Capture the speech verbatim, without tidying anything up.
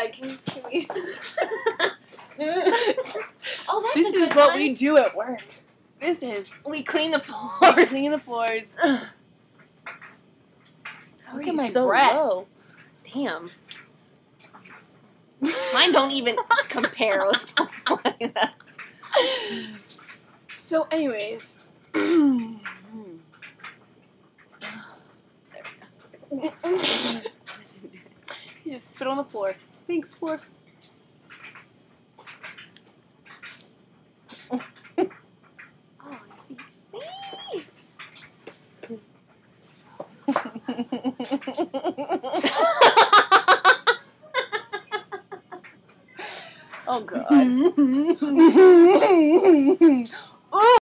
God, can, can we... Oh, that's This a is good what one. we do at work. This is... We clean the We floors. clean the floors. Look you at my so breasts. low? Damn. Mine don't even compare. Let's put it like that. So, anyways. You just spit on the floor. Thanks, floor. Oh, God.